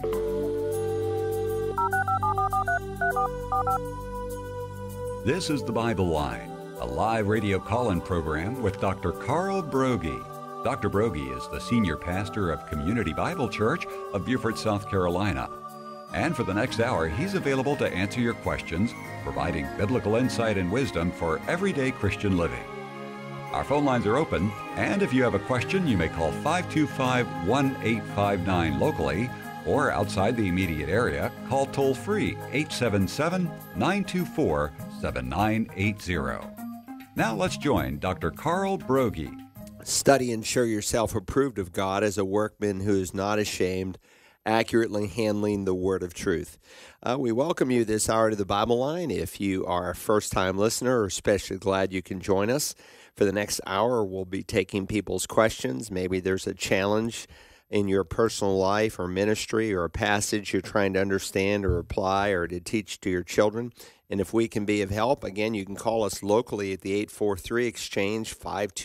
This is the Bible Line, a live radio call-in program with Dr. Carl Broggi. Dr. Broggi is the senior pastor of Community Bible Church of Beaufort, South Carolina. And for the next hour, he's available to answer your questions, providing biblical insight and wisdom for everyday Christian living. Our phone lines are open, and if you have a question, you may call 525-1859 locally, or outside the immediate area, call toll-free 877-924-7980. Now let's join Dr. Carl Broggi. Study and show yourself approved of God as a workman who is not ashamed, accurately handling the word of truth. We welcome you this hour to the Bible Line. If you are a first-time listener, we're especially glad you can join us. For the next hour, we'll be taking people's questions. Maybe there's a challenge in your personal life or ministry or a passage you're trying to understand or apply or to teach to your children. And if we can be of help, again, you can call us locally at the 843 Exchange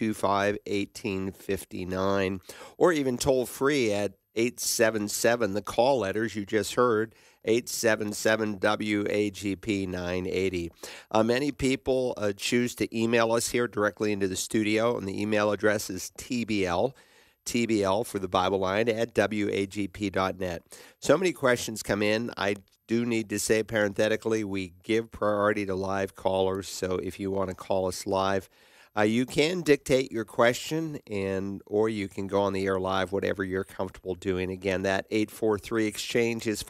525-1859, or even toll free at 877, the call letters you just heard, 877-WAGP-980. Many people choose to email us here directly into the studio, and the email address is TBL for the Bible Line at WAGP.net. So many questions come in. I do need to say parenthetically, we give priority to live callers, so if you want to call us live, you can dictate your question, or you can go on the air live, whatever you're comfortable doing. Again, that 843 Exchange is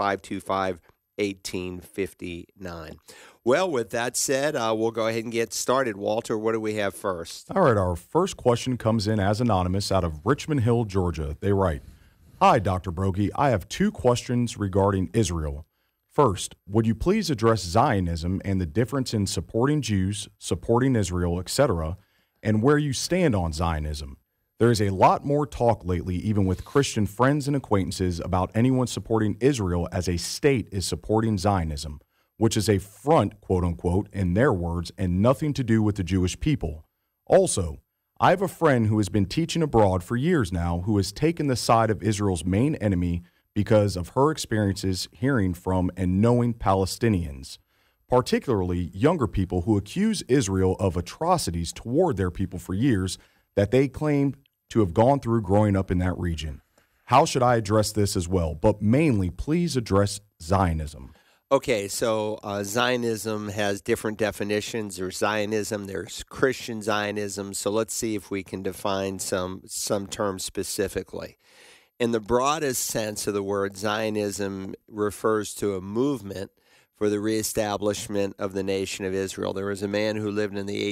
525-1859. Well, with that said, we'll go ahead and get started. Walter, what do we have first? All right, our first question comes in as anonymous out of Richmond Hill, Georgia. They write, "Hi, Dr. Broggi. I have two questions regarding Israel. First, would you please address Zionism and the difference in supporting Jews, supporting Israel, etc., and where you stand on Zionism? There is a lot more talk lately, even with Christian friends and acquaintances, about anyone supporting Israel as a state is supporting Zionism, which is a front, quote-unquote, in their words, and nothing to do with the Jewish people. Also, I have a friend who has been teaching abroad for years now who has taken the side of Israel's main enemy because of her experiences hearing from and knowing Palestinians, particularly younger people who accuse Israel of atrocities toward their people for years that they claim to have gone through growing up in that region. How should I address this as well? But mainly, please address Zionism." Okay, so Zionism has different definitions. There's Zionism, there's Christian Zionism. So let's see if we can define some terms specifically. In the broadest sense of the word, Zionism refers to a movement for the reestablishment of the nation of Israel. There was a man who lived in the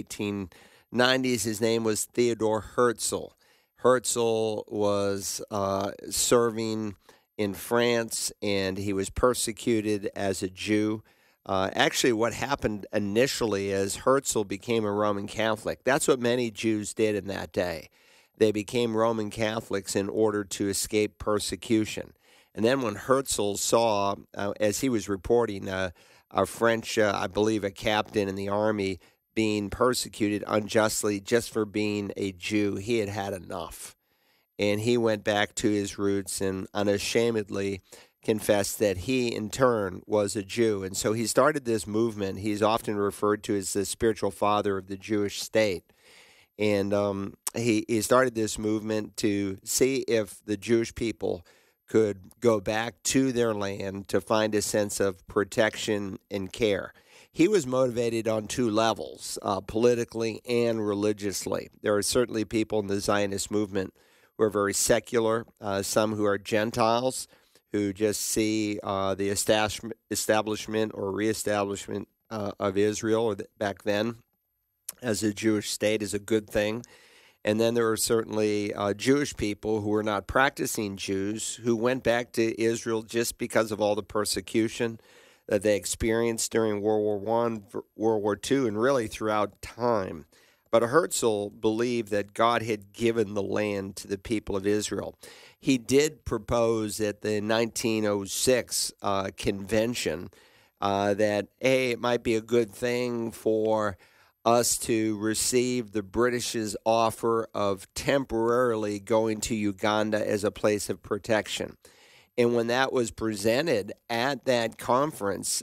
1890s. His name was Theodor Herzl. Herzl was serving in France, and he was persecuted as a Jew. Actually, what happened initially is Herzl became a Roman Catholic. That's what many Jews did in that day. They became Roman Catholics in order to escape persecution. And then when Herzl saw, as he was reporting, a French, I believe a captain in the army, being persecuted unjustly just for being a Jew, he had had enough. And he went back to his roots and unashamedly confessed that he, in turn, was a Jew. And so he started this movement. He's often referred to as the spiritual father of the Jewish state. And he started this movement to see if the Jewish people could go back to their land to find a sense of protection and care. He was motivated on two levels, politically and religiously. There are certainly people in the Zionist movement who are very secular, some who are Gentiles, who just see the establishment or reestablishment of Israel, or back then, as a Jewish state is a good thing. And then there are certainly Jewish people who were not practicing Jews who went back to Israel just because of all the persecution that they experienced during World War I, World War II, and really throughout time. But Herzl believed that God had given the land to the people of Israel. He did propose at the 1906 convention that, hey, it might be a good thing for us to receive the British's offer of temporarily going to Uganda as a place of protection. And when that was presented at that conference,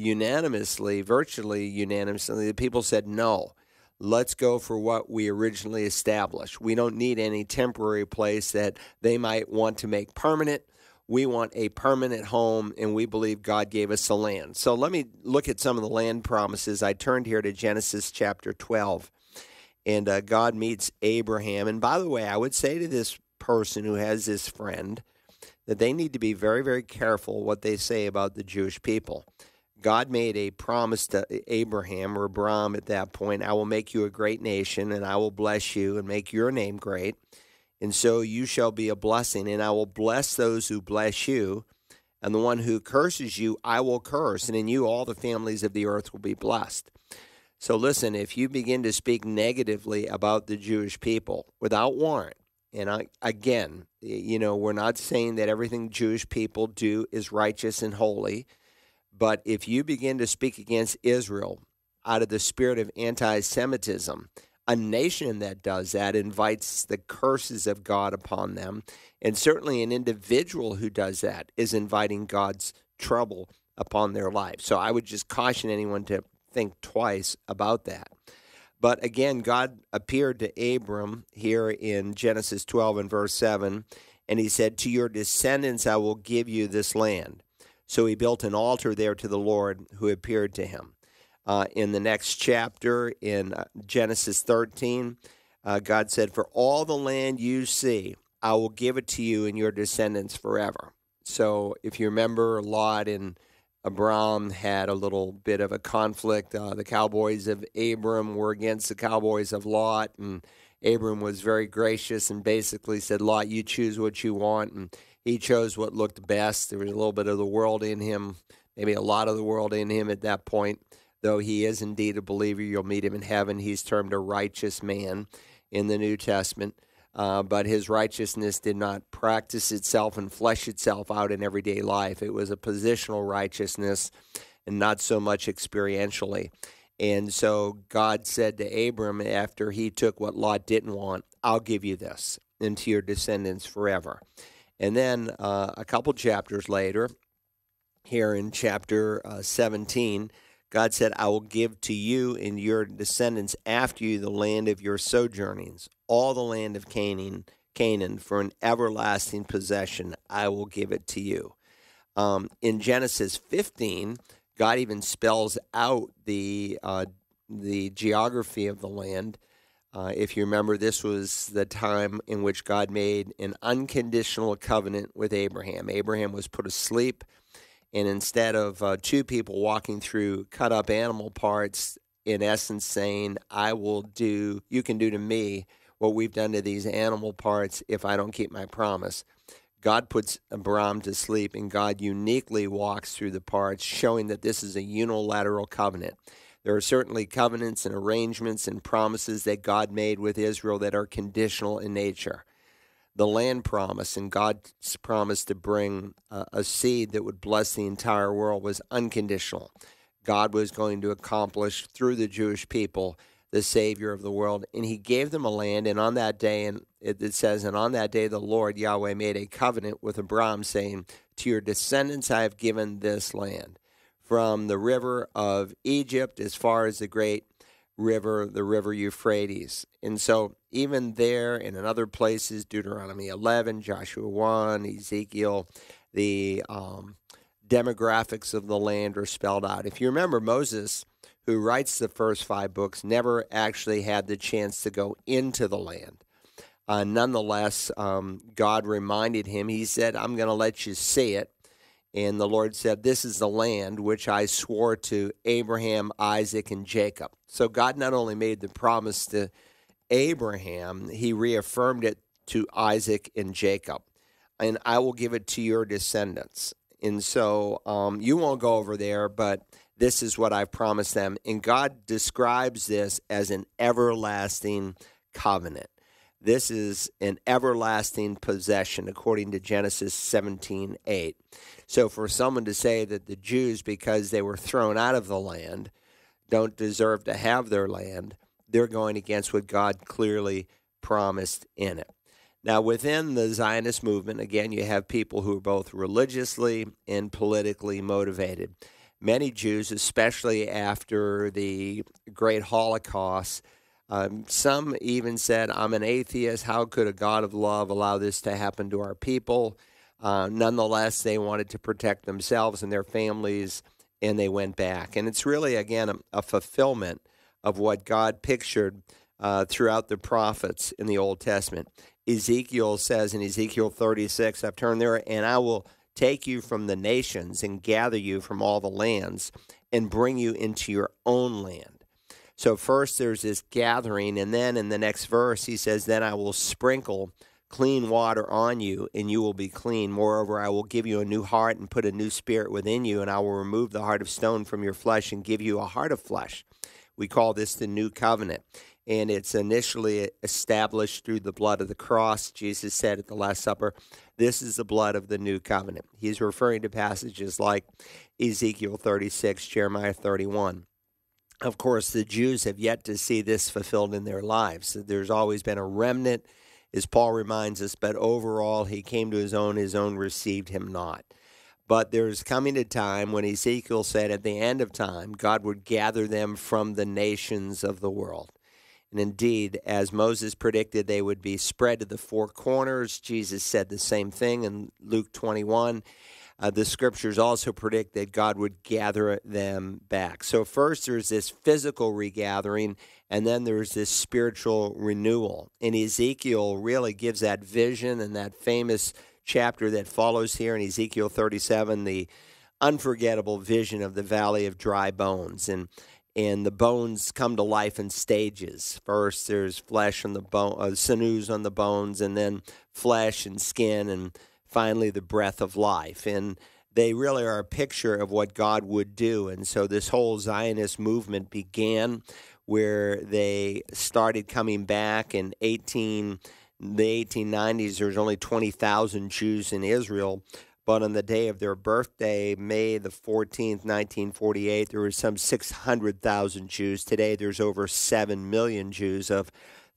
virtually unanimously, the people said, no, let's go for what we originally established. We don't need any temporary place that they might want to make permanent. We want a permanent home, and we believe God gave us the land. So let me look at some of the land promises. I turned here to Genesis chapter 12, and God meets Abraham. And by the way, I would say to this person who has this friend that they need to be very, very careful what they say about the Jewish people. God made a promise to Abraham, or Abram at that point, I will make you a great nation, and I will bless you and make your name great. And so you shall be a blessing, and I will bless those who bless you, and the one who curses you, I will curse, and in you all the families of the earth will be blessed. So listen, if you begin to speak negatively about the Jewish people without warrant, and again, we're not saying that everything Jewish people do is righteous and holy, but if you begin to speak against Israel out of the spirit of anti-Semitism, a nation that does that invites the curses of God upon them, and certainly an individual who does that is inviting God's trouble upon their life. So I would just caution anyone to think twice about that. But again, God appeared to Abram here in Genesis 12 and verse 7, and he said, to your descendants I will give you this land. So he built an altar there to the Lord who appeared to him. In the next chapter, in Genesis 13, God said, for all the land you see, I will give it to you and your descendants forever. So if you remember, Lot and Abram had a little bit of a conflict. The cowboys of Abram were against the cowboys of Lot, and Abram was very gracious and basically said, Lot, you choose what you want, and he chose what looked best. There was a little bit of the world in him, maybe a lot of the world in him at that point, though he is indeed a believer. You'll meet him in heaven. He's termed a righteous man in the New Testament. But his righteousness did not practice itself and flesh itself out in everyday life. It was a positional righteousness and not so much experientially. And so God said to Abram, after he took what Lot didn't want, I'll give you this and to your descendants forever. And then a couple chapters later, here in chapter 17, God said, I will give to you and your descendants after you the land of your sojournings, all the land of Canaan, for an everlasting possession. I will give it to you. In Genesis 15, God even spells out the geography of the land. If you remember, this was the time in which God made an unconditional covenant with Abraham. Abraham was put asleep, and instead of two people walking through cut-up animal parts, in essence saying, you can do to me what we've done to these animal parts if I don't keep my promise, God puts Abram to sleep, and God uniquely walks through the parts, showing that this is a unilateral covenant. There are certainly covenants and arrangements and promises that God made with Israel that are conditional in nature. The land promise and God's promise to bring a seed that would bless the entire world was unconditional. God was going to accomplish through the Jewish people the Savior of the world, and he gave them a land, and on that day, and it says, and on that day the Lord Yahweh made a covenant with Abram, saying, to your descendants I have given this land, from the river of Egypt as far as the great river, the river Euphrates. And so even there and in other places, Deuteronomy 11, Joshua 1, Ezekiel, the demographics of the land are spelled out. If you remember, Moses, who writes the first 5 books, never actually had the chance to go into the land. Nonetheless, God reminded him, he said, I'm going to let you see it. And the Lord said, this is the land which I swore to Abraham, Isaac, and Jacob. So God not only made the promise to Abraham, he reaffirmed it to Isaac and Jacob. And I will give it to your descendants. And so you won't go over there, but this is what I've promised them. And God describes this as an everlasting covenant. This is an everlasting possession, according to Genesis 17:8. So for someone to say that the Jews, because they were thrown out of the land, don't deserve to have their land, they're going against what God clearly promised in it. Now, within the Zionist movement, again, you have people who are both religiously and politically motivated. Many Jews, especially after the Great Holocaust, some even said, I'm an atheist. How could a God of love allow this to happen to our people? Nonetheless, they wanted to protect themselves and their families, and they went back. And it's really, again, a fulfillment of what God pictured throughout the prophets in the Old Testament. Ezekiel says in Ezekiel 36, I've turned there, and I will take you from the nations and gather you from all the lands and bring you into your own land. So first there's this gathering, and then in the next verse he says, then I will sprinkle clean water on you, and you will be clean. Moreover, I will give you a new heart and put a new spirit within you, and I will remove the heart of stone from your flesh and give you a heart of flesh. We call this the new covenant, and it's initially established through the blood of the cross. Jesus said at the Last Supper, this is the blood of the new covenant. He's referring to passages like Ezekiel 36, Jeremiah 31. Of course, the Jews have yet to see this fulfilled in their lives. There's always been a remnant, as Paul reminds us, but overall he came to his own received him not. But there's coming a time when Ezekiel said at the end of time, God would gather them from the nations of the world. And indeed, as Moses predicted, they would be spread to the four corners. Jesus said the same thing in Luke 21. The scriptures also predict that God would gather them back. So first there's this physical regathering, and then there's this spiritual renewal. And Ezekiel really gives that vision, and that famous chapter that follows here in Ezekiel 37, the unforgettable vision of the valley of dry bones. And the bones come to life in stages. First, there's flesh on the bone, sinews on the bones, and then flesh and skin, and finally the breath of life. And they really are a picture of what God would do. And so this whole Zionist movement began where they started coming back in the 1890s. There was only 20,000 Jews in Israel. But on the day of their birthday, May the 14th, 1948, there were some 600,000 Jews. Today, there's over 7 million Jews of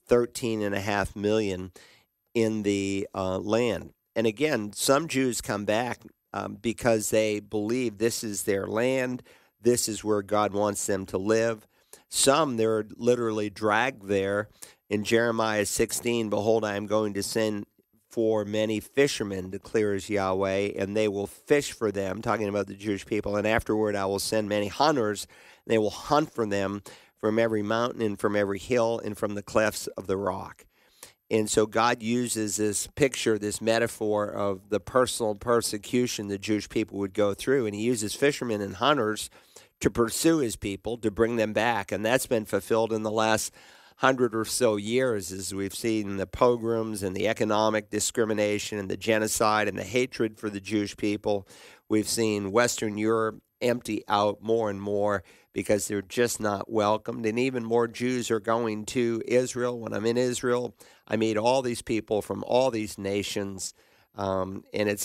13.5 million in the land. And again, some Jews come back because they believe this is their land, this is where God wants them to live. Some, they're literally dragged there. In Jeremiah 16, behold, I am going to send for many fishermen, declares Yahweh, and they will fish for them, talking about the Jewish people, and afterward I will send many hunters, and they will hunt for them from every mountain and from every hill and from the clefts of the rock. And so God uses this picture, this metaphor of the personal persecution the Jewish people would go through, and he uses fishermen and hunters to pursue his people, to bring them back, and that's been fulfilled in the last 100 or so years, as we've seen the pogroms and the economic discrimination and the genocide and the hatred for the Jewish people. We've seen Western Europe empty out more and more because they're just not welcomed. And even more Jews are going to Israel. When I'm in Israel, I meet all these people from all these nations. And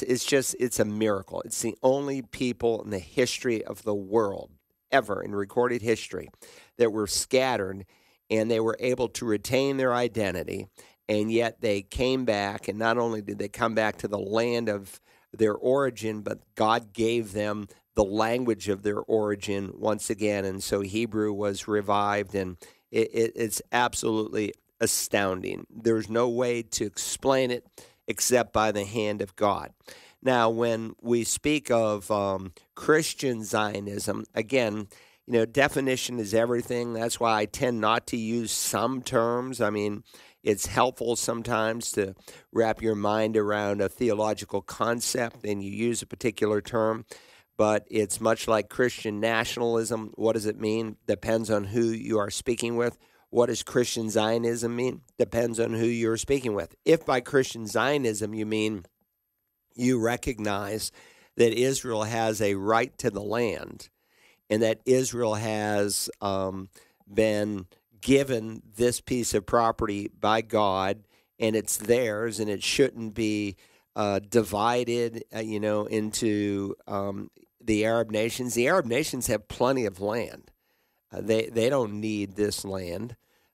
it's a miracle. It's the only people in the history of the world, ever in recorded history, that were scattered, and they were able to retain their identity, and yet they came back, and not only did they come back to the land of their origin, but God gave them the language of their origin once again, and so Hebrew was revived, and it's absolutely astounding. There's no way to explain it except by the hand of God. Now, when we speak of Christian Zionism, again, definition is everything. That's why I tend not to use some terms. I mean, it's helpful sometimes to wrap your mind around a theological concept and you use a particular term, but it's much like Christian nationalism. What does it mean? Depends on who you are speaking with. What does Christian Zionism mean? Depends on who you're speaking with. If by Christian Zionism you mean you recognize that Israel has a right to the land, and that Israel has been given this piece of property by God, and it's theirs, and it shouldn't be divided, into the Arab nations. The Arab nations have plenty of land. They don't need this land.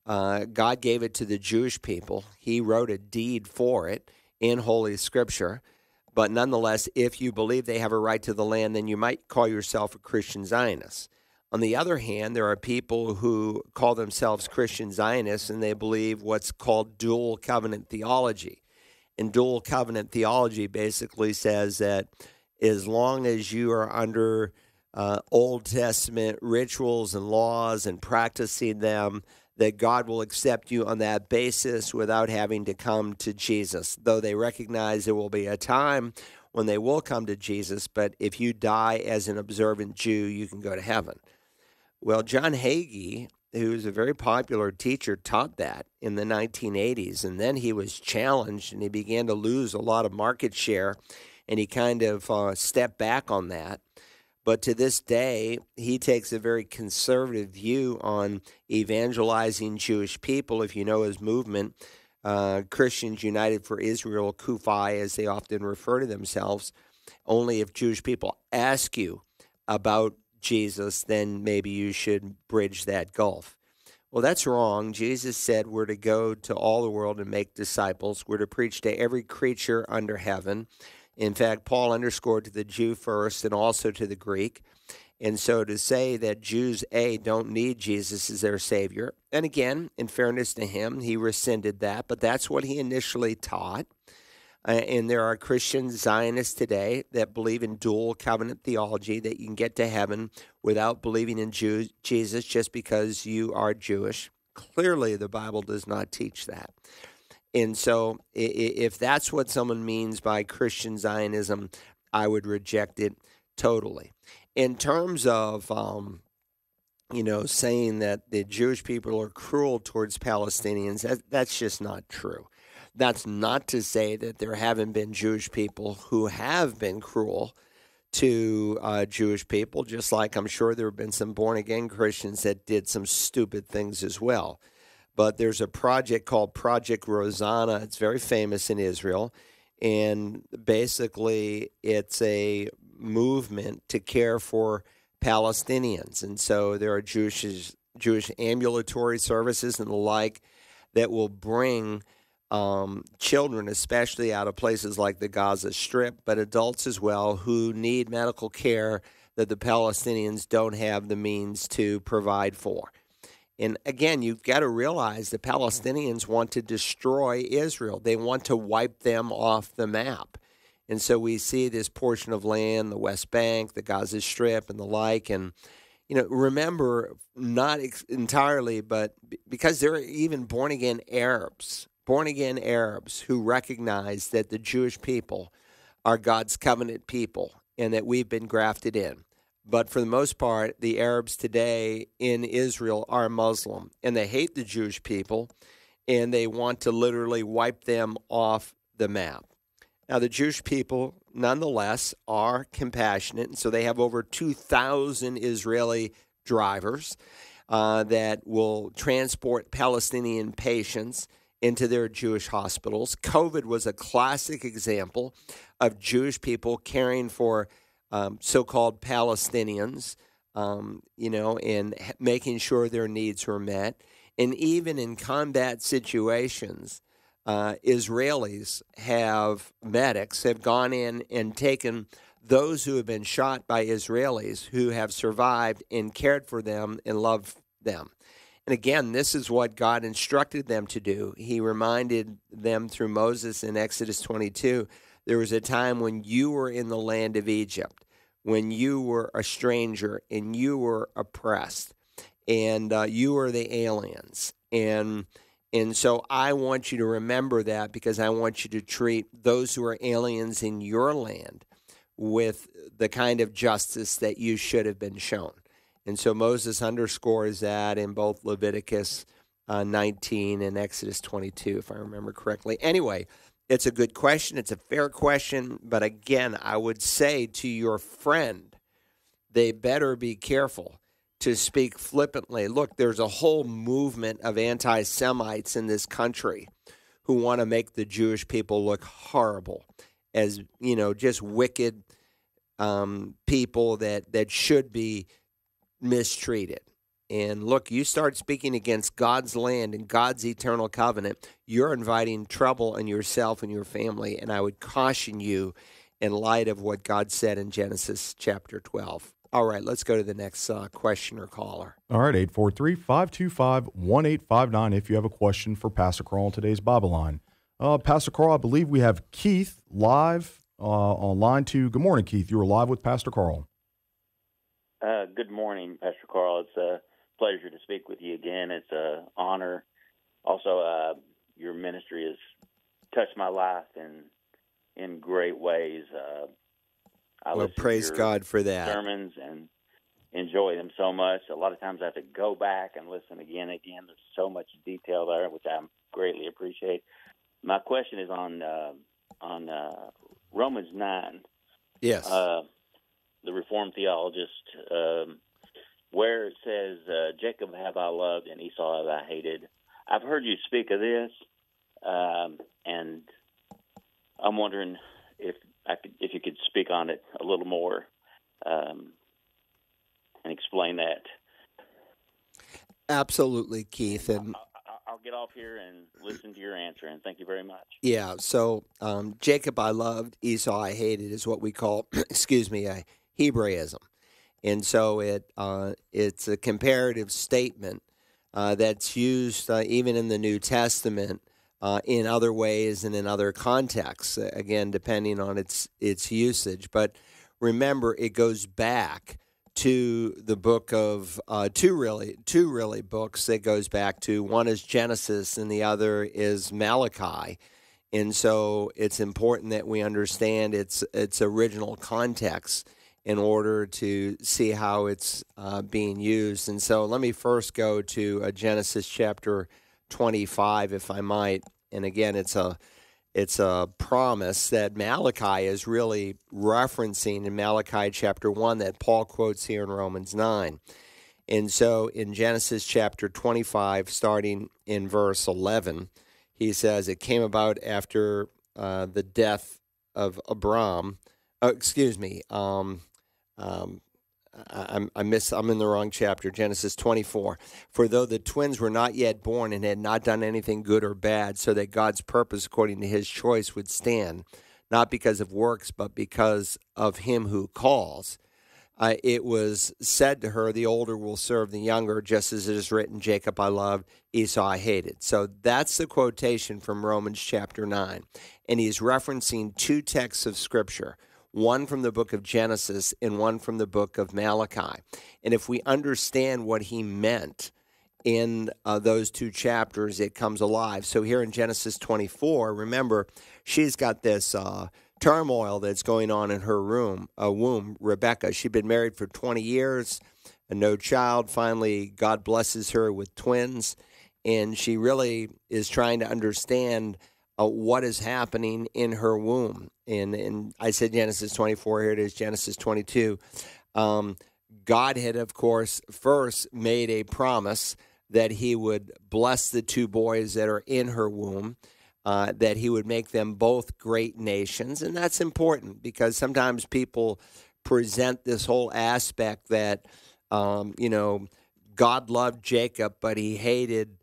God gave it to the Jewish people. He wrote a deed for it in Holy Scripture. But nonetheless, if you believe they have a right to the land, then you might call yourself a Christian Zionist. On the other hand, there are people who call themselves Christian Zionists, and they believe what's called dual covenant theology. And dual covenant theology basically says that as long as you are under Old Testament rituals and laws and practicing them, that God will accept you on that basis without having to come to Jesus, though they recognize there will be a time when they will come to Jesus, but if you die as an observant Jew, you can go to heaven. Well, John Hagee, who was a very popular teacher, taught that in the 1980s, and then he was challenged, and he began to lose a lot of market share, and he kind of stepped back on that. But to this day, he takes a very conservative view on evangelizing Jewish people. If you know his movement, Christians United for Israel, CUFI, as they often refer to themselves, only if Jewish people ask you about Jesus, then maybe you should bridge that gulf. Well, that's wrong. Jesus said we're to go to all the world and make disciples. We're to preach to every creature under heaven. In fact, Paul underscored to the Jew first and also to the Greek. And so to say that Jews, don't need Jesus as their Savior, and again, in fairness to him, he rescinded that, but that's what he initially taught. And there are Christian Zionists today that believe in dual covenant theology, that you can get to heaven without believing in Jesus just because you are Jewish. Clearly, the Bible does not teach that. And so if that's what someone means by Christian Zionism, I would reject it totally. In terms of, saying that the Jewish people are cruel towards Palestinians, that's just not true. That's not to say that there haven't been Jewish people who have been cruel to Jewish people, just like I'm sure there have been some born-again Christians that did some stupid things as well. But there's a project called Project Rosanna. It's very famous in Israel. And basically, it's a movement to care for Palestinians. And so there are Jewish ambulatory services and the like that will bring children, especially out of places like the Gaza Strip, but adults as well, who need medical care that the Palestinians don't have the means to provide for. And again, you've got to realize the Palestinians want to destroy Israel. They want to wipe them off the map. And so we see this portion of land, the West Bank, the Gaza Strip, and the like. And, remember, not entirely, but because there are even born-again Arabs who recognize that the Jewish people are God's covenant people and that we've been grafted in. But for the most part, the Arabs today in Israel are Muslim, and they hate the Jewish people, and they want to literally wipe them off the map. Now, the Jewish people, nonetheless, are compassionate, and so they have over 2,000 Israeli drivers that will transport Palestinian patients into their Jewish hospitals. COVID was a classic example of Jewish people caring for so-called Palestinians, and making sure their needs were met. And even in combat situations, medics have gone in and taken those who have been shot by Israelis who have survived and cared for them and loved them. And again, this is what God instructed them to do. He reminded them through Moses in Exodus 22, there was a time when you were in the land of Egypt, when you were a stranger and you were oppressed, and you were the aliens. And so I want you to remember that, because I want you to treat those who are aliens in your land with the kind of justice that you should have been shown. And so Moses underscores that in both Leviticus 19 and Exodus 22, if I remember correctly. Anyway, it's a good question. It's a fair question. But again, I would say to your friend, they better be careful to speak flippantly. Look, there's a whole movement of anti-Semites in this country who want to make the Jewish people look horrible as, just wicked people that should be mistreated. And look, you start speaking against God's land and God's eternal covenant, you're inviting trouble on yourself and your family. And I would caution you in light of what God said in Genesis chapter 12. All right, let's go to the next question or caller. All right, 843-525-1859 if you have a question for Pastor Carl on today's Bible line. Pastor Carl, I believe we have Keith live on line 2. Good morning, Keith. You are live with Pastor Carl. Good morning, Pastor Carl. It's a pleasure to speak with you again. It's an honor. Also, your ministry has touched my life in great ways. Well, praise God for that. Sermons and enjoy them so much. A lot of times I have to go back and listen again. There's so much detail there, which I greatly appreciate. My question is on Romans 9. Yes. The Reformed theologist, where it says, Jacob have I loved and Esau have I hated. I've heard you speak of this, and I'm wondering if you could speak on it a little more and explain that. Absolutely, Keith. And I'll get off here and listen to your answer, and thank you very much. Yeah, so Jacob I loved, Esau I hated is what we call, a Hebraism. And so it's a comparative statement that's used even in the New Testament in other ways and in other contexts, again, depending on its usage. But remember, it goes back to the book of two really books that goes back to. One is Genesis and the other is Malachi. And so it's important that we understand its original context in order to see how it's being used. And so let me first go to Genesis chapter 25, if I might. And again, it's a promise that Malachi is really referencing in Malachi chapter 1 that Paul quotes here in Romans 9. And so in Genesis chapter 25, starting in verse 11, he says, it came about after the death of Abram. I'm in the wrong chapter, Genesis 24. For though the twins were not yet born and had not done anything good or bad, so that God's purpose according to his choice would stand, not because of works, but because of him who calls, it was said to her, the older will serve the younger, just as it is written, Jacob I loved, Esau I hated. So that's the quotation from Romans chapter 9. And he's referencing two texts of Scripture, one from the book of Genesis and one from the book of Malachi. And if we understand what he meant in those two chapters, it comes alive. So here in Genesis 24, remember, she's got this turmoil that's going on in her womb, Rebecca. She'd been married for 20 years, no child. Finally, God blesses her with twins, and she really is trying to understand what is happening in her womb. And I said Genesis 24, here it is, Genesis 22. God had, of course, first made a promise that he would bless the two boys that are in her womb, that he would make them both great nations. And that's important because sometimes people present this whole aspect that, God loved Jacob, but he hated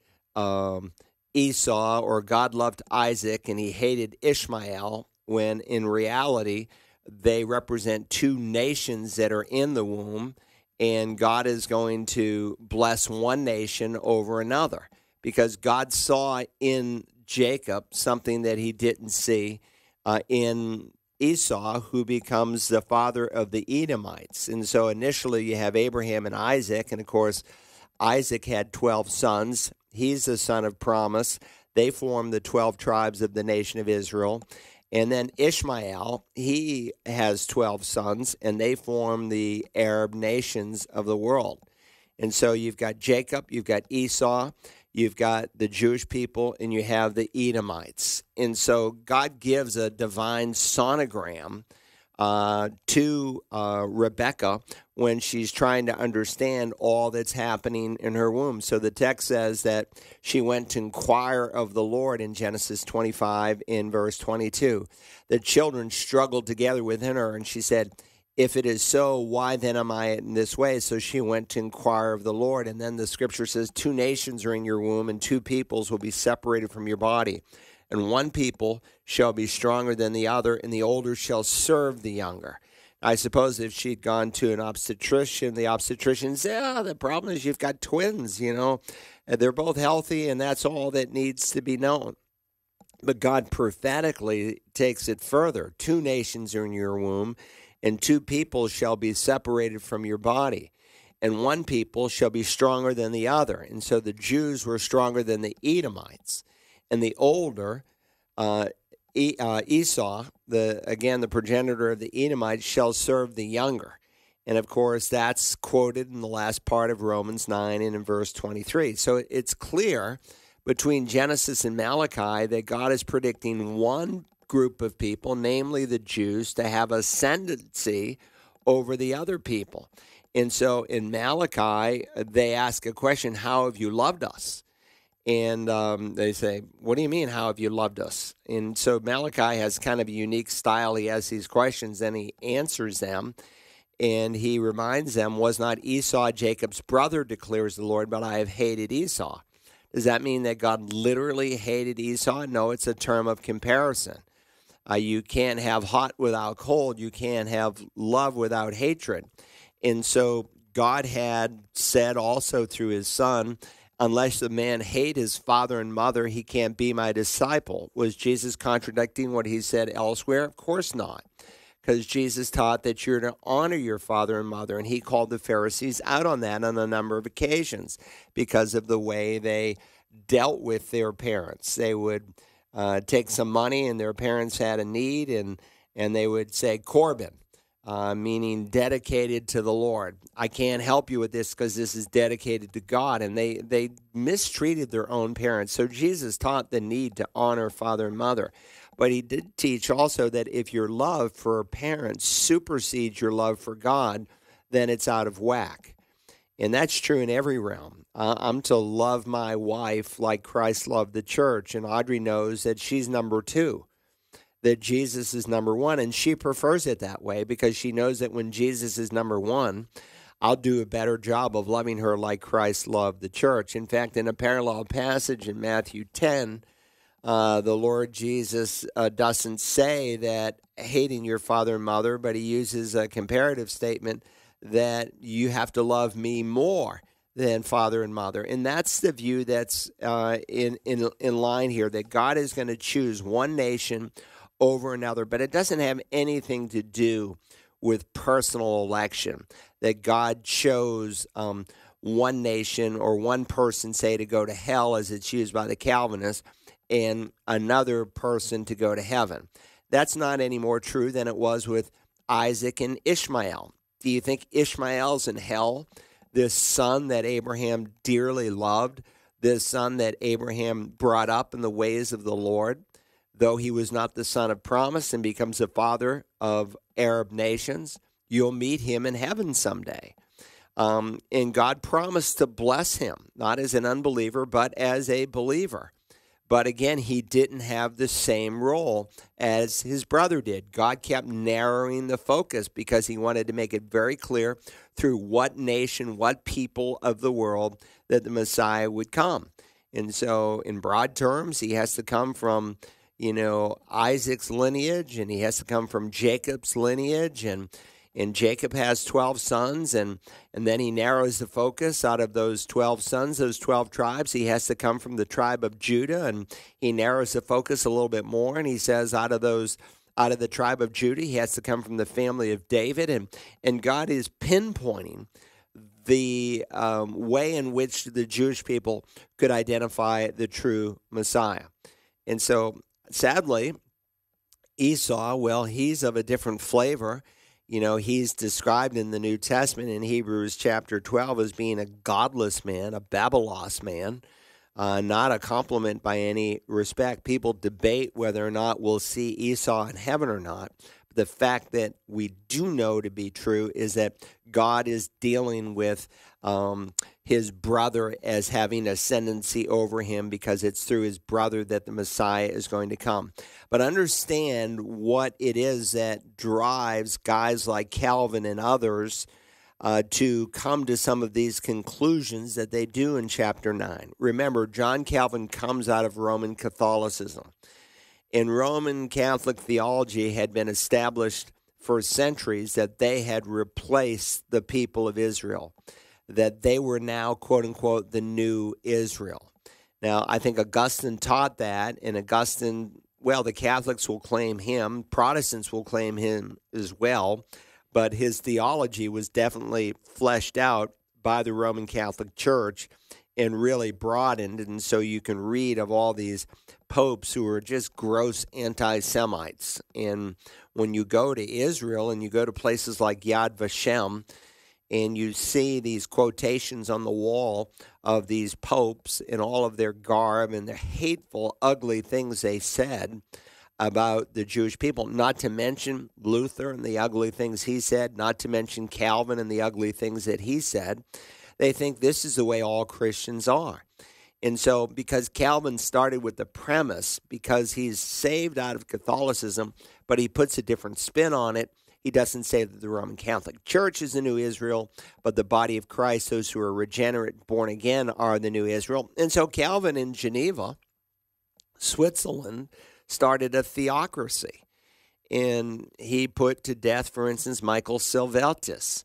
Esau, or God loved Isaac and he hated Ishmael, when in reality they represent two nations that are in the womb, and God is going to bless one nation over another because God saw in Jacob something that he didn't see in Esau, who becomes the father of the Edomites. And so initially you have Abraham and Isaac, and of course Isaac had 12 sons. He's the son of promise. They form the 12 tribes of the nation of Israel. And then Ishmael, he has 12 sons, and they form the Arab nations of the world. And so you've got Jacob, you've got Esau, you've got the Jewish people, and you have the Edomites. And so God gives a divine sonogram to Rebecca when she's trying to understand all that's happening in her womb. So the text says that she went to inquire of the Lord in Genesis 25 in verse 22. The children struggled together within her, and she said, If it is so, why then am I in this way? So she went to inquire of the Lord. And then the scripture says, 2 nations are in your womb, and 2 peoples will be separated from your body. And one people shall be stronger than the other, and the older shall serve the younger. I suppose if she'd gone to an obstetrician, the obstetrician said, the problem is you've got twins, and they're both healthy, and that's all that needs to be known. But God prophetically takes it further. 2 nations are in your womb, and 2 people shall be separated from your body, and one people shall be stronger than the other. And so the Jews were stronger than the Edomites, and the older, Esau, the progenitor of the Edomites, shall serve the younger. And of course, that's quoted in the last part of Romans 9 and in verse 23. So it's clear between Genesis and Malachi that God is predicting one group of people, namely the Jews, to have ascendancy over the other people. And so in Malachi, they ask a question, how have you loved us? And they say, what do you mean, how have you loved us? And so Malachi has kind of a unique style. He has these questions, and he answers them. And he reminds them, was not Esau Jacob's brother, declares the Lord, but I have hated Esau. Does that mean that God literally hated Esau? No, it's a term of comparison. You can't have hot without cold. You can't have love without hatred. And so God had said also through his son, unless the man hate his father and mother, he can't be my disciple. Was Jesus contradicting what he said elsewhere? Of course not, because Jesus taught that you're to honor your father and mother, and he called the Pharisees out on that on a number of occasions because of the way they dealt with their parents. They would take some money, and their parents had a need, and they would say, Corban, meaning dedicated to the Lord. I can't help you with this because this is dedicated to God. And they mistreated their own parents. So Jesus taught the need to honor father and mother. But he did teach also that if your love for parents supersedes your love for God, then it's out of whack. And that's true in every realm. I'm to love my wife like Christ loved the church. And Audrey knows that she's number 2. That Jesus is number 1, and she prefers it that way because she knows that when Jesus is number 1, I'll do a better job of loving her like Christ loved the church. In fact, in a parallel passage in Matthew 10, the Lord Jesus doesn't say that hating your father and mother, but he uses a comparative statement that you have to love me more than father and mother. And that's the view that's in line here, that God is going to choose one nation over another, but it doesn't have anything to do with personal election, that God chose one nation or one person, say, to go to hell, as it's used by the Calvinists, and another person to go to heaven. That's not any more true than it was with Isaac and Ishmael. Do you think Ishmael's in hell? This son that Abraham dearly loved, this son that Abraham brought up in the ways of the Lord, though he was not the son of promise and becomes the father of Arab nations, you'll meet him in heaven someday. And God promised to bless him, not as an unbeliever, but as a believer. But again, he didn't have the same role as his brother did. God kept narrowing the focus because he wanted to make it very clear through what nation, what people of the world that the Messiah would come. And so in broad terms, he has to come from Isaac's lineage, and he has to come from Jacob's lineage, and Jacob has 12 sons, and then he narrows the focus out of those 12 sons, those 12 tribes. He has to come from the tribe of Judah, and he narrows the focus a little bit more, and he says out of the tribe of Judah, he has to come from the family of David, and God is pinpointing the way in which the Jewish people could identify the true Messiah. And so sadly, Esau, well, he's of a different flavor. He's described in the New Testament in Hebrews chapter 12 as being a godless man, a Babylos man, not a compliment by any respect. People debate whether or not we'll see Esau in heaven or not. But the fact that we do know to be true is that God is dealing with his brother as having ascendancy over him because it's through his brother that the Messiah is going to come. But understand what it is that drives guys like Calvin and others to come to some of these conclusions that they do in chapter 9. Remember, John Calvin comes out of Roman Catholicism. And Roman Catholic theology had been established for centuries that they had replaced the people of Israel, that they were now, quote-unquote, the new Israel. Now, I think Augustine taught that, and Augustine, well, the Catholics will claim him, Protestants will claim him as well, but his theology was definitely fleshed out by the Roman Catholic Church and really broadened, and so you can read of all these popes who are just gross anti-Semites. And when you go to Israel and you go to places like Yad Vashem, and you see these quotations on the wall of these popes in all of their garb and the hateful, ugly things they said about the Jewish people, not to mention Luther and the ugly things he said, not to mention Calvin and the ugly things that he said, they think this is the way all Christians are. And so because Calvin started with the premise, because he's saved out of Catholicism, but he puts a different spin on it, he doesn't say that the Roman Catholic Church is the new Israel, but the body of Christ, those who are regenerate, born again, are the new Israel. And so Calvin in Geneva, Switzerland, started a theocracy. And he put to death, for instance, Michael Sylvetus.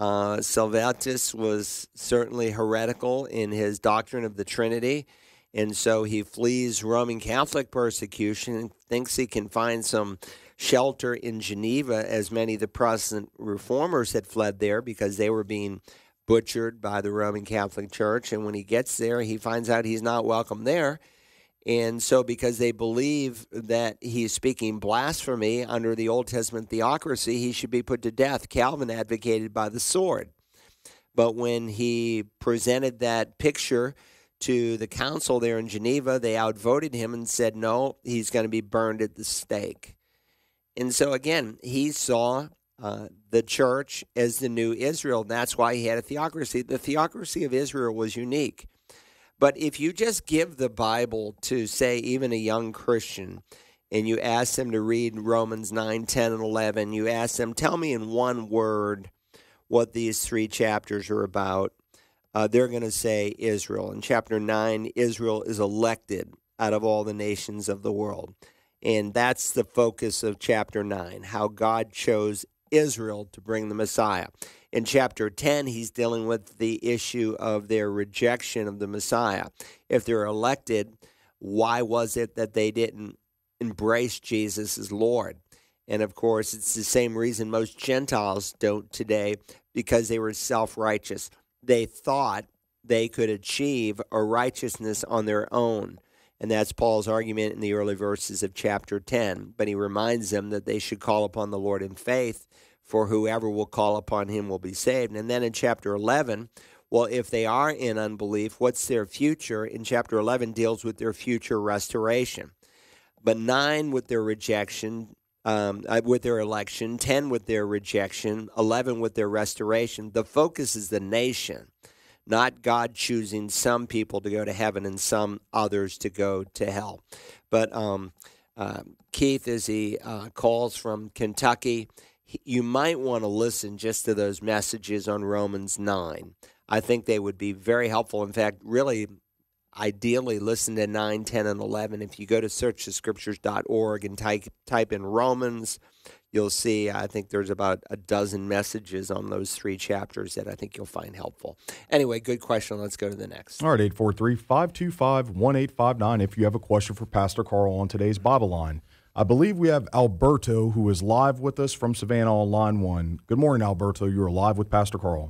Sylvetus was certainly heretical in his doctrine of the Trinity, and so he flees Roman Catholic persecution and thinks he can find some shelter in Geneva, as many of the Protestant reformers had fled there because they were being butchered by the Roman Catholic Church. And when he gets there, he finds out he's not welcome there. And so because they believe that he's speaking blasphemy under the Old Testament theocracy, he should be put to death. Calvin advocated by the sword. But when he presented that picture to the council there in Geneva, they outvoted him and said, no, he's going to be burned at the stake. And so, again, he saw the church as the new Israel. That's why he had a theocracy. The theocracy of Israel was unique. But if you just give the Bible to, say, even a young Christian, and you ask them to read Romans 9, 10, and 11, you ask them, tell me in one word what these three chapters are about, they're going to say Israel. In chapter 9, Israel is elected out of all the nations of the world. And that's the focus of chapter 9, how God chose Israel to bring the Messiah. In chapter 10, he's dealing with the issue of their rejection of the Messiah. If they're elected, why was it that they didn't embrace Jesus as Lord? And, of course, it's the same reason most Gentiles don't today, because they were self-righteous. They thought they could achieve a righteousness on their own. And that's Paul's argument in the early verses of chapter 10. But he reminds them that they should call upon the Lord in faith, for whoever will call upon him will be saved. And then in chapter 11, well, if they are in unbelief, what's their future? In chapter 11 deals with their future restoration. But 9 with their rejection, with their election, 10 with their rejection, 11 with their restoration. The focus is the nation, not God choosing some people to go to heaven and some others to go to hell. But Keith, as he calls from Kentucky, you might want to listen just to those messages on Romans 9. I think they would be very helpful. In fact, really, ideally, listen to 9, 10, and 11. If you go to searchthescriptures.org and type in Romans, you'll see, I think there's about a dozen messages on those three chapters that I think you'll find helpful. Anyway, good question. Let's go to the next. All right, 843-525-1859 if you have a question for Pastor Carl on today's Bible Line. I believe we have Alberto, who is live with us from Savannah on line 1. Good morning, Alberto. You're live with Pastor Carl.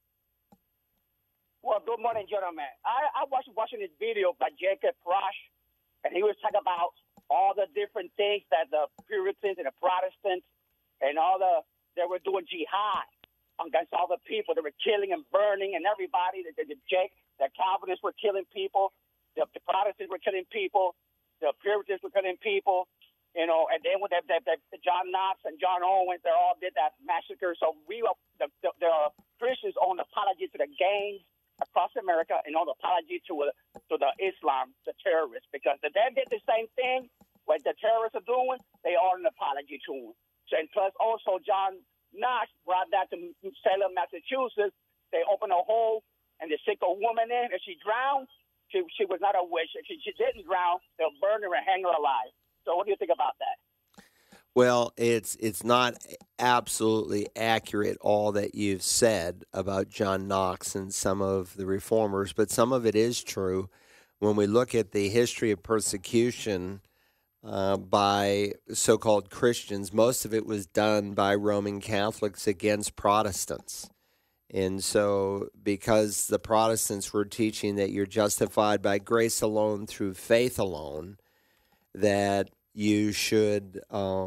Well, good morning, gentlemen. I was watching this video by Jacob Rush, and he was talking about all the different things that the Puritans and the Protestants and they were doing jihad against all the people. They were killing and burning and everybody. The Calvinists were killing people. The Protestants were killing people. The Puritans were killing people. You know, and then with the John Knox and John Owen, they all did that massacre. So the Christians own apology to the gangs across America and all the apology to the Islam, the terrorists, because if they did the same thing what the terrorists are doing, they are an apology to them. So, and plus also John Knox brought that to Salem, Massachusetts. They opened a hole and they stick a woman in. If she drowned, she was not a witch. If she didn't drown, they'll burn her and hang her alive. So what do you think about that? Well, it's not absolutely accurate all that you've said about John Knox and some of the reformers, but some of it is true. When we look at the history of persecution by so-called Christians, most of it was done by Roman Catholics against Protestants. And so because the Protestants were teaching that you're justified by grace alone through faith alone, that you should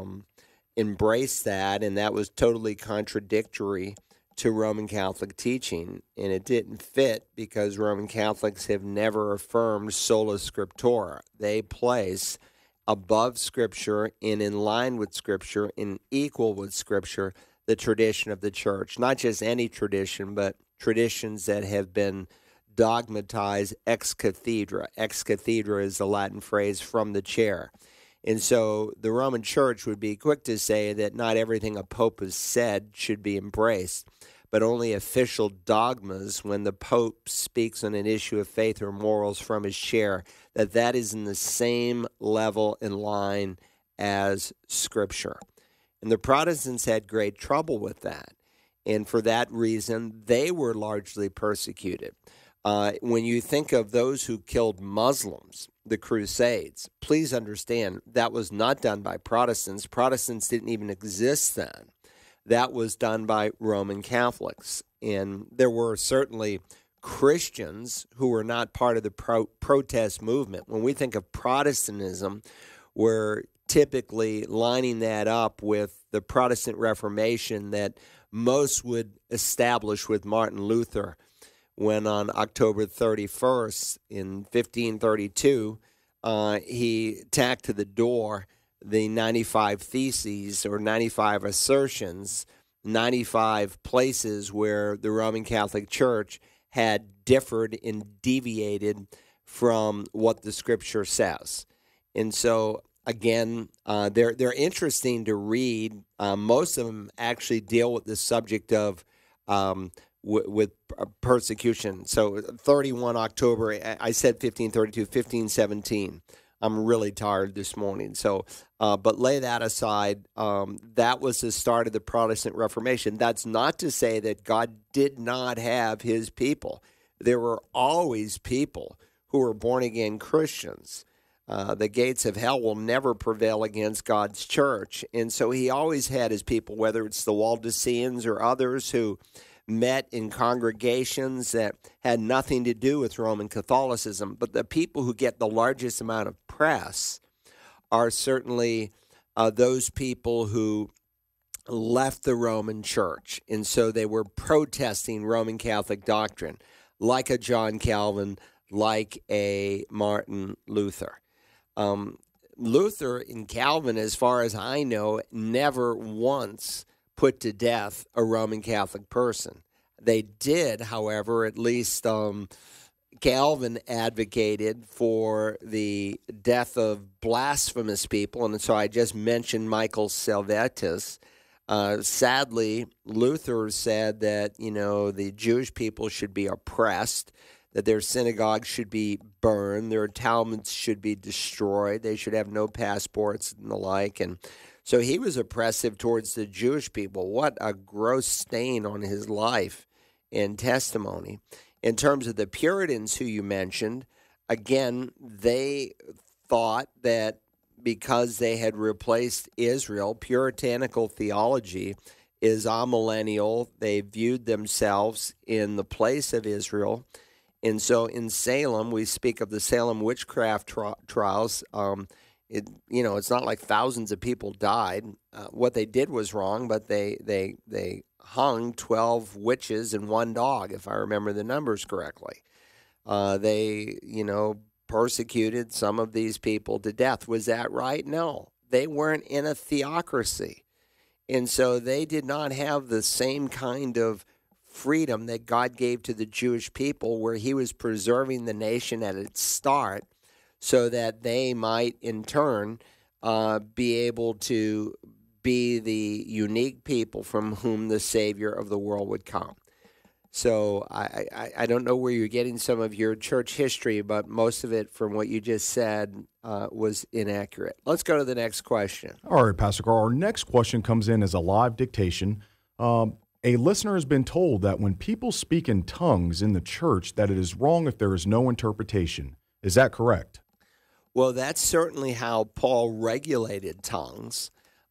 embrace that, and that was totally contradictory to Roman Catholic teaching, and it didn't fit because Roman Catholics have never affirmed sola scriptura. They place above Scripture and in line with Scripture and equal with Scripture the tradition of the church, not just any tradition, but traditions that have been dogmatized ex cathedra. Ex cathedra is the Latin phrase from the chair. And so the Roman Church would be quick to say that not everything a pope has said should be embraced, but only official dogmas when the pope speaks on an issue of faith or morals from his chair, that is in the same level in line as Scripture. And the Protestants had great trouble with that. And for that reason, they were largely persecuted. When you think of those who killed Muslims, the Crusades, please understand that was not done by Protestants. Protestants didn't even exist then. That was done by Roman Catholics. And there were certainly Christians who were not part of the protest movement. When we think of Protestantism, we're typically lining that up with the Protestant Reformation that most would establish with Martin Luther, when on October 31st in 1532, he tacked to the door the 95 Theses or 95 assertions, 95 places where the Roman Catholic Church had differed and deviated from what the Scripture says. And so, again, they're interesting to read. Most of them actually deal with the subject of with persecution. So 31 October, I said 1532, 1517. I'm really tired this morning. So, but lay that aside. That was the start of the Protestant Reformation. That's not to say that God did not have his people. There were always people who were born-again Christians. The gates of hell will never prevail against God's church. And so he always had his people, whether it's the Waldensians or others who met in congregations that had nothing to do with Roman Catholicism. But the people who get the largest amount of press are certainly those people who left the Roman Church. And so they were protesting Roman Catholic doctrine, like a John Calvin, like a Martin Luther. Luther and Calvin, as far as I know, never once put to death a Roman Catholic person. They did, however, at least Calvin advocated for the death of blasphemous people, and so I just mentioned Michael Servetus. Sadly, Luther said that, the Jewish people should be oppressed, that their synagogues should be burned, their Talmuds should be destroyed, they should have no passports and the like, and so he was oppressive towards the Jewish people. What a gross stain on his life and testimony. In terms of the Puritans who you mentioned, again, they thought that because they had replaced Israel, puritanical theology is amillennial. They viewed themselves in the place of Israel. And so in Salem, we speak of the Salem witchcraft trials. It's not like thousands of people died. What they did was wrong, but they hung 12 witches and one dog, if I remember the numbers correctly. They persecuted some of these people to death. Was that right? No. They weren't in a theocracy. And so they did not have the same kind of freedom that God gave to the Jewish people, where he was preserving the nation at its start so that they might in turn be able to be the unique people from whom the Savior of the world would come. So I don't know where you're getting some of your church history, but most of it from what you just said was inaccurate. Let's go to the next question. All right, Pastor Carl. Our next question comes in as a live dictation. A listener has been told that when people speak in tongues in the church, that it is wrong if there is no interpretation. Is that correct? Well, that's certainly how Paul regulated tongues,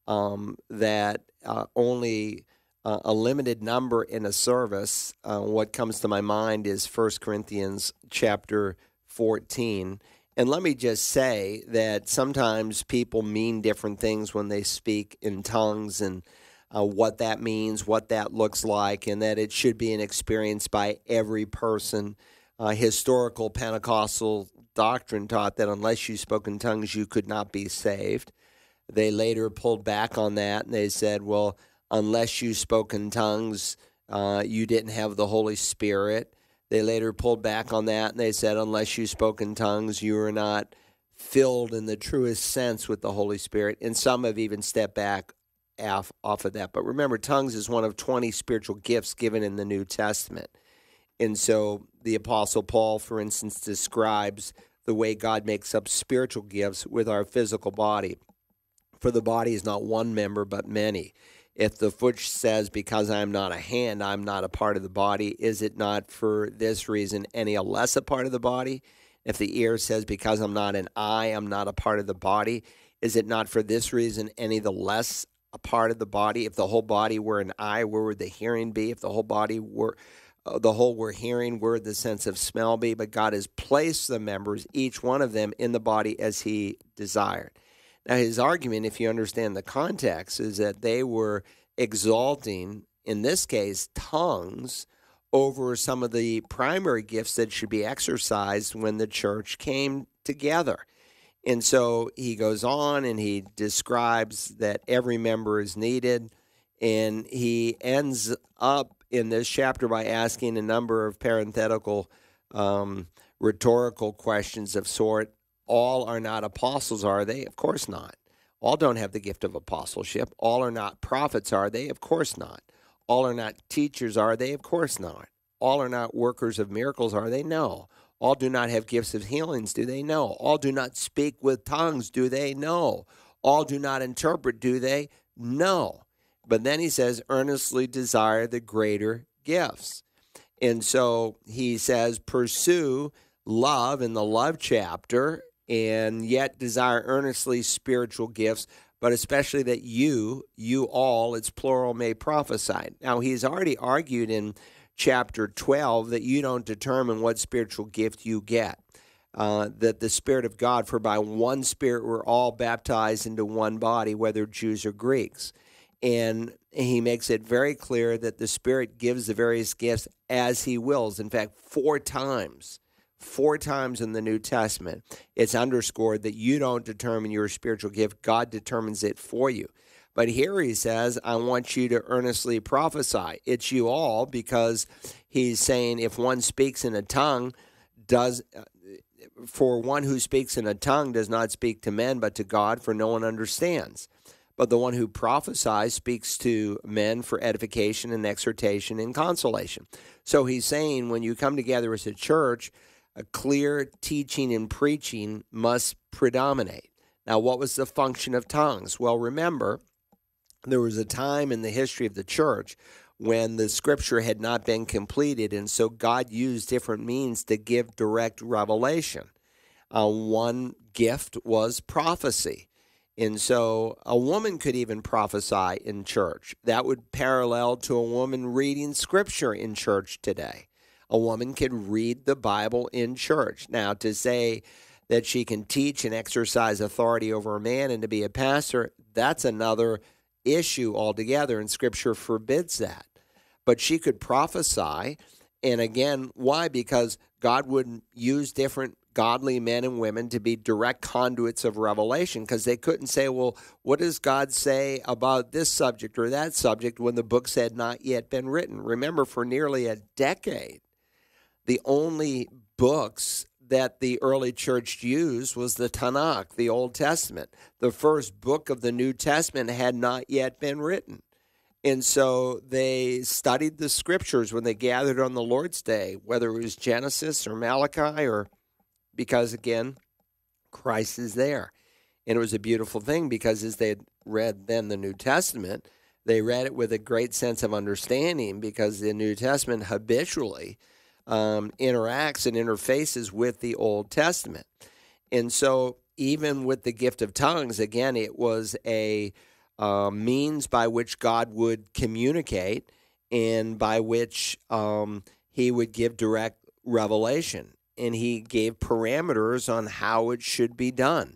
that only a limited number in a service. What comes to my mind is 1 Corinthians chapter 14. And let me just say that sometimes people mean different things when they speak in tongues, and what that means, what that looks like, and that it should be an experience by every person. Historical Pentecostal doctrine taught that unless you spoke in tongues, you could not be saved. They later pulled back on that, and they said, well, unless you spoke in tongues, you didn't have the Holy Spirit. They later pulled back on that, and they said, unless you spoke in tongues, you were not filled in the truest sense with the Holy Spirit. And some have even stepped back off of that. But remember, tongues is one of 20 spiritual gifts given in the New Testament. And so the Apostle Paul, for instance, describes the way God makes up spiritual gifts with our physical body. For the body is not one member, but many. If the foot says, because I am not a hand, I'm not a part of the body, is it not for this reason any less a part of the body? If the ear says, because I'm not an eye, I'm not a part of the body, is it not for this reason any the less a part of the body? If the whole body were an eye, where would the hearing be? If the whole body were hearing, where would the sense of smell be? But God has placed the members, each one of them, in the body as he desired. Now, his argument, if you understand the context, is that they were exalting, in this case, tongues over some of the primary gifts that should be exercised when the church came together. And so he goes on and he describes that every member is needed, and he ends up in this chapter by asking a number of parenthetical rhetorical questions of sort, all are not apostles, are they? Of course not. All don't have the gift of apostleship. All are not prophets, are they? Of course not. All are not teachers, are they? Of course not. All are not workers of miracles, are they? No. All do not have gifts of healings, do they? No. All do not speak with tongues, do they? No. All do not interpret, do they? No. But then he says, earnestly desire the greater gifts. And so he says, pursue love in the love chapter, and yet desire earnestly spiritual gifts, but especially that you all, it's plural, may prophesy. Now, he's already argued in chapter 12 that you don't determine what spiritual gift you get, that the Spirit of God, for by one Spirit we're all baptized into one body, whether Jews or Greeks. And he makes it very clear that the Spirit gives the various gifts as he wills. In fact, four times in the New Testament, it's underscored that you don't determine your spiritual gift. God determines it for you. But here he says, I want you to earnestly prophesy. It's you all, because he's saying if one speaks in a tongue, for one who speaks in a tongue does not speak to men, but to God, for no one understands. But the one who prophesies speaks to men for edification and exhortation and consolation. So he's saying when you come together as a church, a clear teaching and preaching must predominate. Now, what was the function of tongues? Well, remember, there was a time in the history of the church when the scripture had not been completed, and so God used different means to give direct revelation. One gift was prophecy. And so a woman could even prophesy in church. That would parallel to a woman reading scripture in church today. A woman could read the Bible in church. Now, to say that she can teach and exercise authority over a man and to be a pastor, that's another issue altogether, and Scripture forbids that. But she could prophesy, and again, why? Because God would use different godly men and women to be direct conduits of revelation, because they couldn't say, well, what does God say about this subject or that subject when the books had not yet been written? Remember, for nearly a decade, the only books that the early church used was the Tanakh, the Old Testament. The first book of the New Testament had not yet been written. And so they studied the scriptures when they gathered on the Lord's Day, whether it was Genesis or Malachi, or because, again, Christ is there. And it was a beautiful thing, because as they had read then the New Testament, they read it with a great sense of understanding, because the New Testament habitually interacts and interfaces with the Old Testament. And so even with the gift of tongues, again, it was a means by which God would communicate and by which he would give direct revelation. And he gave parameters on how it should be done.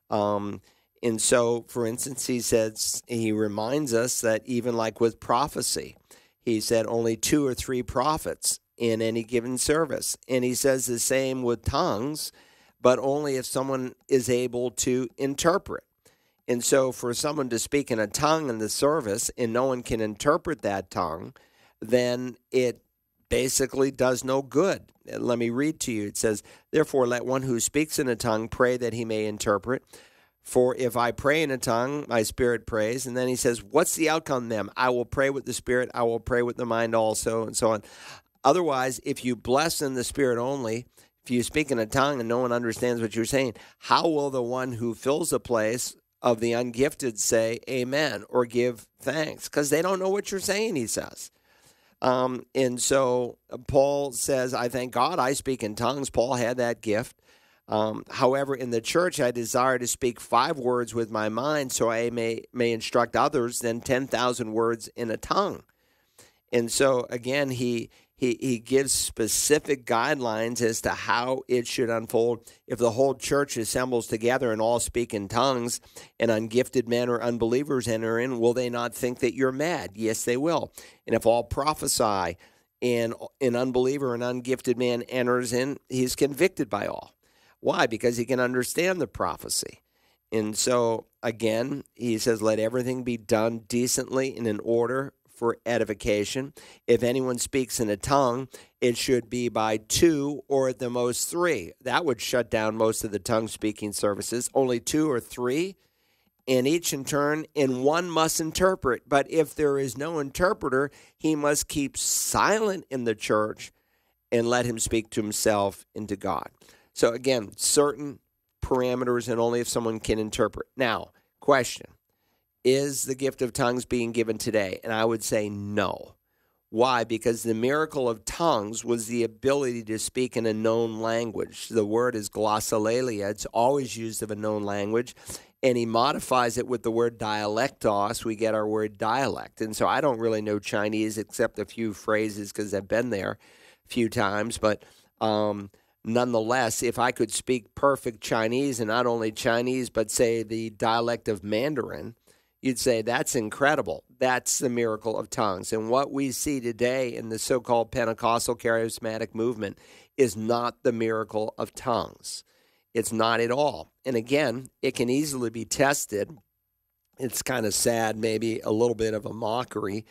And so, for instance, he reminds us that even like with prophecy, he said only 2 or 3 prophets in any given service. And he says the same with tongues, but only if someone is able to interpret. And so for someone to speak in a tongue in the service and no one can interpret that tongue, then it basically does no good. Let me read to you. It says, therefore, let one who speaks in a tongue pray that he may interpret. For if I pray in a tongue, my spirit prays. And then he says, what's the outcome then? I will pray with the spirit. I will pray with the mind also, and so on. Otherwise, if you bless in the spirit only, if you speak in a tongue and no one understands what you're saying, how will the one who fills the place of the ungifted say amen or give thanks? Because they don't know what you're saying, he says. And so Paul says, I thank God I speak in tongues. Paul had that gift. However, in the church, I desire to speak 5 words with my mind so I may instruct others than 10,000 words in a tongue. And so, again, he gives specific guidelines as to how it should unfold. If the whole church assembles together and all speak in tongues, and ungifted men or unbelievers enter in, will they not think that you're mad? Yes, they will. And if all prophesy and an unbeliever, an ungifted man enters in, he's convicted by all. Why? Because he can understand the prophecy. And so, again, he says, let everything be done decently and in order for edification. If anyone speaks in a tongue, it should be by 2 or at the most 3. That would shut down most of the tongue-speaking services. Only 2 or 3, and each in turn, and one must interpret. But if there is no interpreter, he must keep silent in the church and let him speak to himself and to God. So again, certain parameters, and only if someone can interpret. Now, question. Is the gift of tongues being given today? And I would say no. Why? Because the miracle of tongues was the ability to speak in a known language. The word is glossolalia. It's always used of a known language. And he modifies it with the word dialectos. We get our word dialect. And so I don't really know Chinese except a few phrases because I've been there a few times. But nonetheless, if I could speak perfect Chinese, and not only Chinese, but say the dialect of Mandarin, you'd say that's incredible. That's the miracle of tongues. And what we see today in the so-called Pentecostal charismatic movement is not the miracle of tongues. It's not at all. And again, it can easily be tested. It's kind of sad, maybe a little bit of a mockery,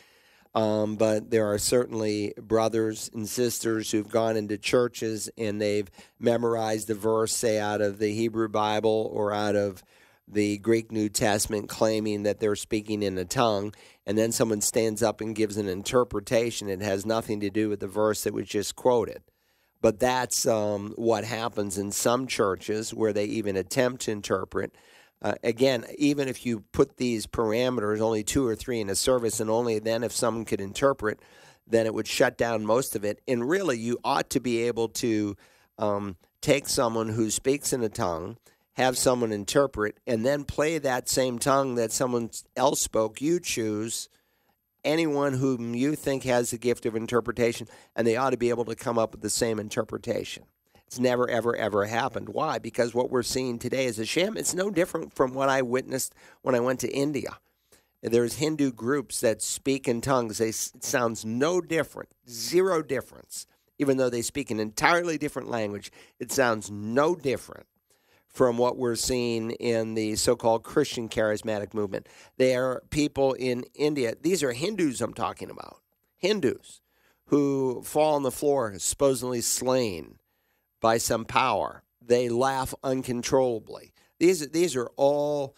but there are certainly brothers and sisters who've gone into churches and they've memorized the verse, say, out of the Hebrew Bible or out of the Greek New Testament, claiming that they're speaking in a tongue, and then someone stands up and gives an interpretation. It has nothing to do with the verse that was just quoted. But that's what happens in some churches where they even attempt to interpret. Again, even if you put these parameters, only 2 or 3 in a service, and only then if someone could interpret, then it would shut down most of it. And really, you ought to be able to take someone who speaks in a tongue, have someone interpret, and then play that same tongue that someone else spoke. You choose anyone whom you think has the gift of interpretation, and they ought to be able to come up with the same interpretation. It's never, ever, ever happened. Why? Because what we're seeing today is a sham. It's no different from what I witnessed when I went to India. There's Hindu groups that speak in tongues. It sounds no different, zero difference. even though they speak an entirely different language, it sounds no different from what we're seeing in the so-called Christian charismatic movement. They are people in India. These are Hindus I'm talking about. Hindus who fall on the floor, supposedly slain by some power. They laugh uncontrollably. These are all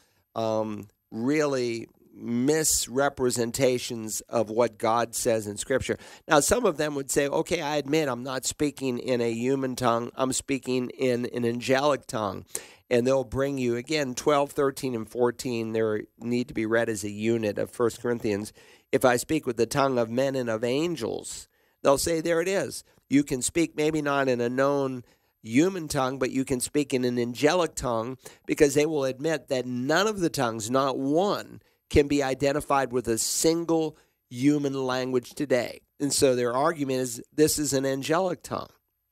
really misrepresentations of what God says in Scripture. Now, some of them would say, okay, I admit I'm not speaking in a human tongue. I'm speaking in an angelic tongue. And they'll bring you, again, 12, 13, and 14, they need to be read as a unit of 1 Corinthians. If I speak with the tongue of men and of angels, they'll say, there it is. You can speak maybe not in a known human tongue, but you can speak in an angelic tongue, because they will admit that none of the tongues, not one, can be identified with a single human language today. And so their argument is this is an angelic tongue.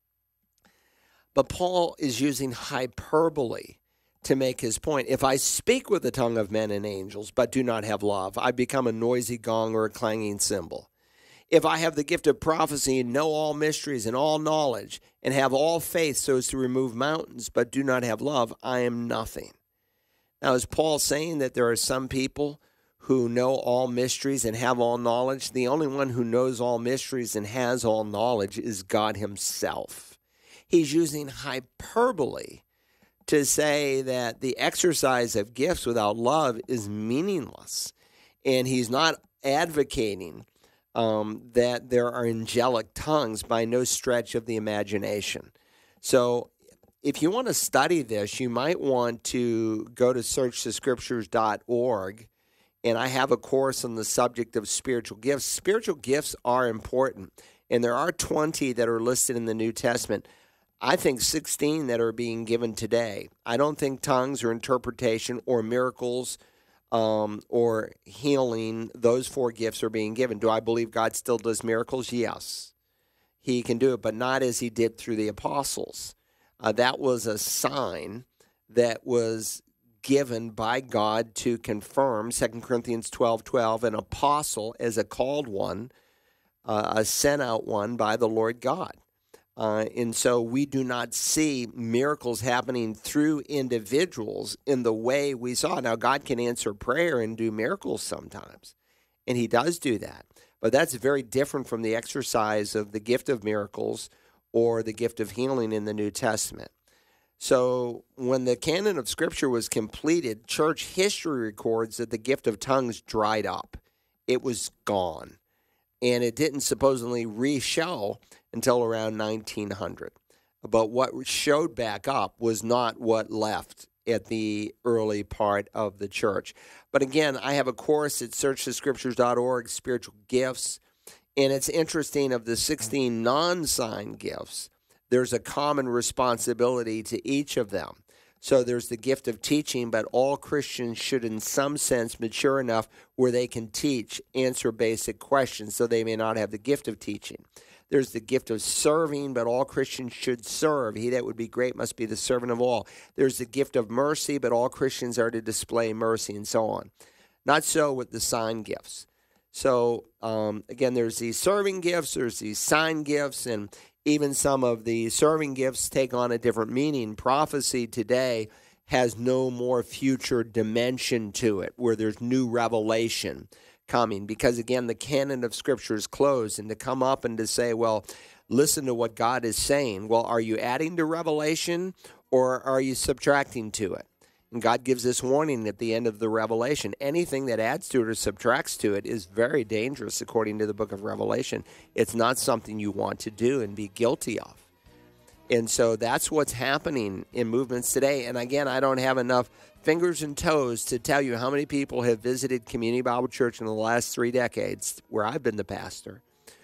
But Paul is using hyperbole to make his point. If I speak with the tongue of men and angels, but do not have love, I become a noisy gong or a clanging cymbal. If I have the gift of prophecy and know all mysteries and all knowledge and have all faith so as to remove mountains, but do not have love, I am nothing. Now, is Paul saying that there are some people who know all mysteries and have all knowledge? The only one who knows all mysteries and has all knowledge is God himself. He's using hyperbole to say that the exercise of gifts without love is meaningless. And he's not advocating that there are angelic tongues by no stretch of the imagination. So if you want to study this, you might want to go to searchthescriptures.org, and I have a course on the subject of spiritual gifts. Spiritual gifts are important, and there are 20 that are listed in the New Testament. I think 16 that are being given today. I don't think tongues or interpretation or miracles or healing, those 4 gifts are being given. Do I believe God still does miracles? Yes. He can do it, but not as he did through the apostles. That was a sign that was given by God to confirm, 2 Corinthians 12:12, an apostle as a called one, a sent out one by the Lord God. And so we do not see miracles happening through individuals in the way we saw. Now, God can answer prayer and do miracles sometimes, and he does do that. But that's very different from the exercise of the gift of miracles or the gift of healing in the New Testament. So when the canon of Scripture was completed, church history records that the gift of tongues dried up. It was gone. And it didn't supposedly re-show until around 1900. But what showed back up was not what left at the early part of the church. But again, I have a course at searchthescriptures.org, Spiritual Gifts. And it's interesting, of the 16 non-sign gifts, there's a common responsibility to each of them. So there's the gift of teaching, but all Christians should in some sense mature enough where they can teach, answer basic questions, so they may not have the gift of teaching. There's the gift of serving, but all Christians should serve. He that would be great must be the servant of all. There's the gift of mercy, but all Christians are to display mercy, and so on. Not so with the sign gifts. So, again, there's these serving gifts, there's these sign gifts, and even some of the serving gifts take on a different meaning. Prophecy today has no more future dimension to it, where there's new revelation coming. Because, again, the canon of Scripture is closed. And to come up and to say, well, listen to what God is saying. Well, are you adding to revelation or are you subtracting to it? And God gives this warning at the end of the Revelation. Anything that adds to it or subtracts to it is very dangerous, according to the book of Revelation. It's not something you want to do and be guilty of. And so that's what's happening in movements today. And again, I don't have enough fingers and toes to tell you how many people have visited Community Bible Church in the last 3 decades, where I've been the pastor,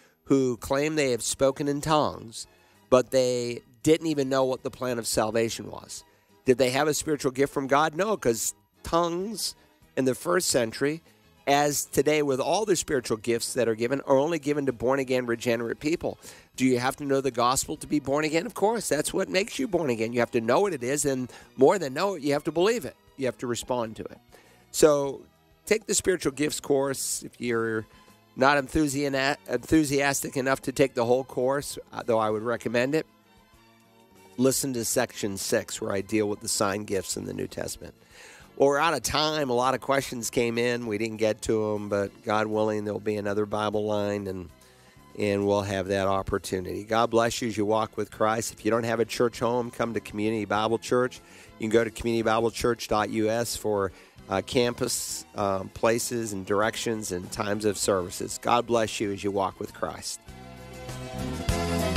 who claim they have spoken in tongues, but they didn't even know what the plan of salvation was. Did they have a spiritual gift from God? No, because tongues in the first century, as today with all the spiritual gifts that are given, are only given to born-again, regenerate people. Do you have to know the gospel to be born again? Of course, that's what makes you born again. You have to know what it is, and more than know it, you have to believe it. You have to respond to it. So take the spiritual gifts course if you're not enthusiastic enough to take the whole course, though I would recommend it, listen to section 6 where I deal with the sign gifts in the New Testament. Well, we're out of time. A lot of questions came in. We didn't get to them, but God willing, there'll be another Bible line, and we'll have that opportunity. God bless you as you walk with Christ. If you don't have a church home, come to Community Bible Church. You can go to communitybiblechurch.us for campus places and directions and times of services. God bless you as you walk with Christ.